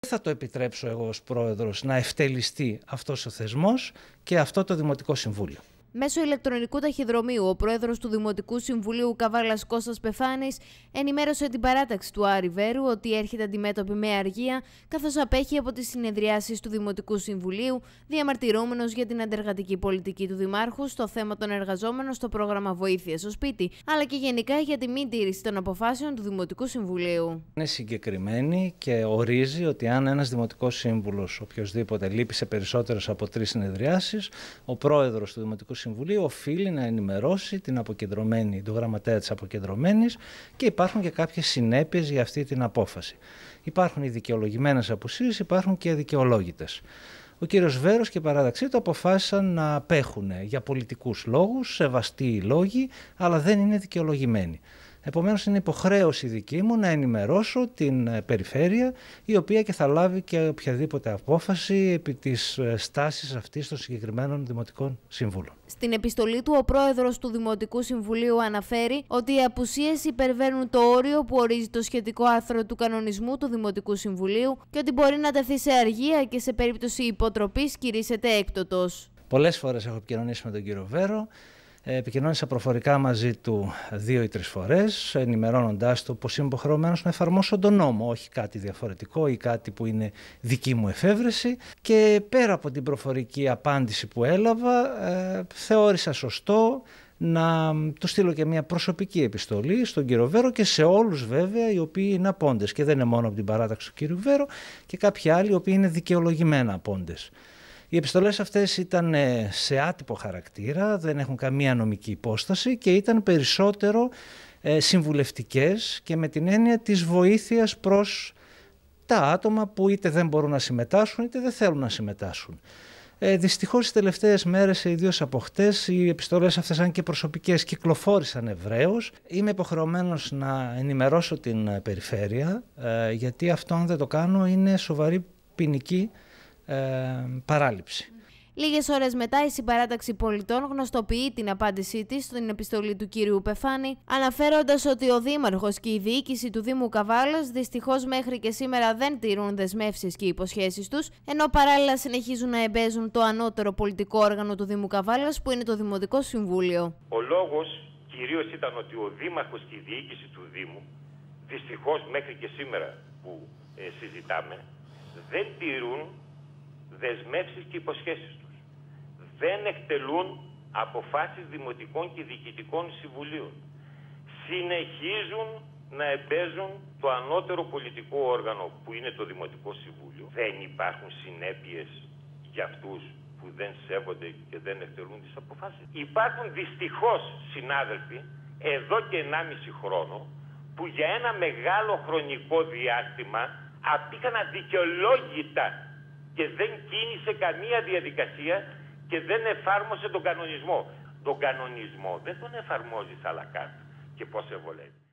Θα το επιτρέψω εγώ ως πρόεδρος να ευτελιστεί αυτός ο θεσμός και αυτό το Δημοτικό Συμβούλιο. Μέσω ηλεκτρονικού ταχυδρομείου, ο πρόεδρος του Δημοτικού Συμβουλίου Καβάλας Κώστας Πεφάνης ενημέρωσε την παράταξη του Άρη Βέρου ότι έρχεται αντιμέτωπη με αργία, καθώς απέχει από τις συνεδριάσεις του Δημοτικού Συμβουλίου, διαμαρτυρόμενος για την αντεργατική πολιτική του Δημάρχου στο θέμα των εργαζόμενων στο πρόγραμμα Βοήθεια στο Σπίτι, αλλά και γενικά για τη μη τήρηση των αποφάσεων του Δημοτικού Συμβουλίου. Είναι συγκεκριμένη και ορίζει ότι αν ένας Δημοτικός Σύμβουλος, οποιοδήποτε, λείπει σε περισσότερες από 3 συνεδριάσεις, ο πρόεδρος του Δημοτικού Συμβουλίου οφείλει να ενημερώσει τον γραμματέα της αποκεντρωμένης και υπάρχουν και κάποιες συνέπειες για αυτή την απόφαση. Υπάρχουν οι δικαιολογημένες απουσίες, υπάρχουν και οι αδικαιολόγητες. Ο κύριος Βέρος και η παράταξή του αποφάσισαν να απέχουν για πολιτικούς λόγους, σεβαστοί οι λόγοι, αλλά δεν είναι δικαιολογημένοι. Επομένως είναι υποχρέωση δική μου να ενημερώσω την περιφέρεια, η οποία και θα λάβει και οποιαδήποτε απόφαση επί της στάσης αυτής των συγκεκριμένων Δημοτικών Συμβούλων. Στην επιστολή του, ο πρόεδρος του Δημοτικού Συμβουλίου αναφέρει ότι οι απουσίες υπερβαίνουν το όριο που ορίζει το σχετικό άρθρο του κανονισμού του Δημοτικού Συμβουλίου και ότι μπορεί να τεθεί σε αργία και σε περίπτωση υποτροπής κηρύσσεται έκτοτος. Πολλές φορές έχω επικοινωνήσει με τον κύριο Βέρο. Επικοινώνησα προφορικά μαζί του 2 ή 3 φορές, ενημερώνοντάς του πως είμαι υποχρεωμένος να εφαρμόσω τον νόμο, όχι κάτι διαφορετικό ή κάτι που είναι δική μου εφεύρεση. Και πέρα από την προφορική απάντηση που έλαβα, θεώρησα σωστό να του στείλω και μια προσωπική επιστολή στον κύριο Βέρο και σε όλους βέβαια οι οποίοι είναι απόντες. Και δεν είναι μόνο από την παράταξη του κύριου Βέρο και κάποιοι άλλοι οι οποίοι είναι δικαιολογημένα απόντες. Οι επιστολές αυτές ήταν σε άτυπο χαρακτήρα, δεν έχουν καμία νομική υπόσταση και ήταν περισσότερο συμβουλευτικές και με την έννοια της βοήθειας προς τα άτομα που είτε δεν μπορούν να συμμετάσχουν είτε δεν θέλουν να συμμετάσχουν. Δυστυχώς τις τελευταίες μέρες, ιδίως από χτες, οι επιστολές αυτές, αν και προσωπικές, κυκλοφόρησαν ευρέως. Είμαι υποχρεωμένος να ενημερώσω την περιφέρεια, γιατί αυτό αν δεν το κάνω είναι σοβαρή ποινική παράληψη. Λίγες ώρες μετά, η Συμπαράταξη Πολιτών γνωστοποιεί την απάντησή της στην επιστολή του κύριου Πεφάνη, αναφέροντας ότι ο Δήμαρχος και η διοίκηση του Δήμου Καβάλας δυστυχώς μέχρι και σήμερα δεν τηρούν δεσμεύσεις και υποσχέσεις τους, ενώ παράλληλα συνεχίζουν να εμπέζουν το ανώτερο πολιτικό όργανο του Δήμου Καβάλας, που είναι το Δημοτικό Συμβούλιο. Ο λόγος κυρίως ήταν ότι ο Δήμαρχος και η διοίκηση του Δήμου, δυστυχώς μέχρι και σήμερα που συζητάμε, δεν τηρούν δεσμεύσεις και υποσχέσεις τους. Δεν εκτελούν αποφάσεις δημοτικών και διοικητικών συμβουλίων. Συνεχίζουν να εμπέζουν το ανώτερο πολιτικό όργανο που είναι το Δημοτικό Συμβούλιο. Δεν υπάρχουν συνέπειες για αυτούς που δεν σέβονται και δεν εκτελούν τις αποφάσεις. Υπάρχουν δυστυχώς συνάδελφοι εδώ και 1,5 χρόνο που για ένα μεγάλο χρονικό διάστημα απήκαν αδικαιολόγητα και δεν κίνησε καμία διαδικασία και δεν εφάρμοσε τον κανονισμό. Τον κανονισμό δεν τον εφαρμόζεις à la carte και πώς σε βολεύει.